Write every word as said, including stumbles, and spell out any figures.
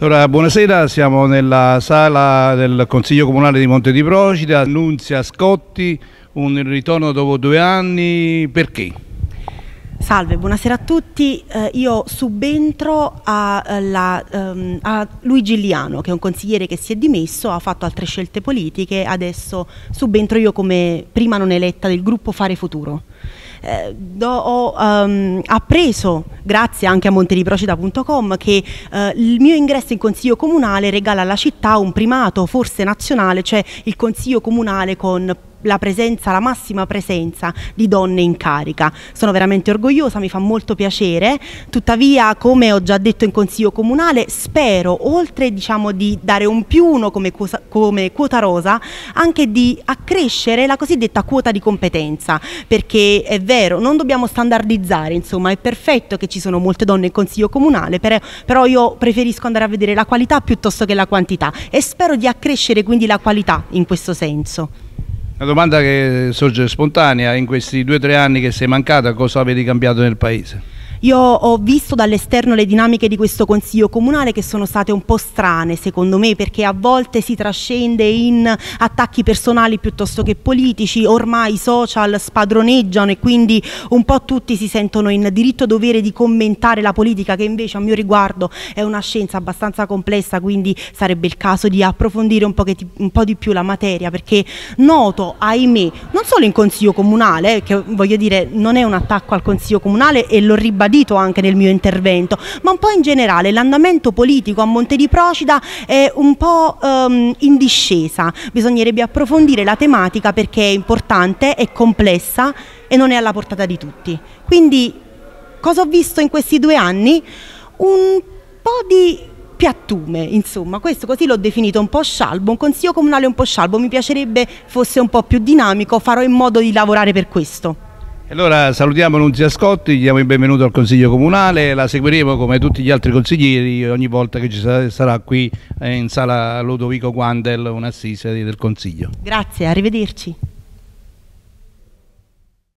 Allora, buonasera, siamo nella sala del Consiglio Comunale di Monte di Procida. Nunzia Scotti, un ritorno dopo due anni, perché? Salve, buonasera a tutti. Eh, io subentro a, la, um, a Luigi Liano, che è un consigliere che si è dimesso, ha fatto altre scelte politiche, adesso subentro io come prima non eletta del gruppo Fare Futuro. Eh, do, ho um, appreso, grazie anche a montediprocida punto com, che eh, il mio ingresso in consiglio comunale regala alla città un primato, forse nazionale, cioè il consiglio comunale con la presenza, la massima presenza di donne in carica. Sono veramente orgogliosa, mi fa molto piacere. Tuttavia, come ho già detto in consiglio comunale, spero, oltre diciamo di dare un più uno come, come quota rosa, anche di accrescere la cosiddetta quota di competenza, perché è vero, non dobbiamo standardizzare, insomma, è perfetto che ci sono molte donne in consiglio comunale, però, però io preferisco andare a vedere la qualità piuttosto che la quantità, e spero di accrescere quindi la qualità in questo senso. Una domanda che sorge spontanea: in questi due o tre anni che sei mancata, cosa avete cambiato nel paese? Io ho visto dall'esterno le dinamiche di questo consiglio comunale, che sono state un po' strane secondo me, perché a volte si trascende in attacchi personali piuttosto che politici. Ormai i social spadroneggiano e quindi un po' tutti si sentono in diritto dovere di commentare la politica, che invece a mio riguardo è una scienza abbastanza complessa, quindi sarebbe il caso di approfondire un po', che, un po' di più la materia, perché noto, ahimè, non solo in consiglio comunale, eh, che voglio dire non è un attacco al consiglio comunale e l'ho ribadito anche nel mio intervento, ma un po' in generale l'andamento politico a Monte di Procida è un po' um, in discesa. Bisognerebbe approfondire la tematica, perché è importante, è complessa e non è alla portata di tutti. Quindi cosa ho visto in questi due anni? Un po' di piattume, insomma, questo così l'ho definito, un po' scialbo, un consiglio comunale un po' scialbo. Mi piacerebbe fosse un po' più dinamico, farò in modo di lavorare per questo. Allora salutiamo Nunzia Scotti, gli diamo il benvenuto al Consiglio Comunale, la seguiremo come tutti gli altri consiglieri ogni volta che ci sarà qui in sala Ludovico Guandel un'assise del Consiglio. Grazie, arrivederci.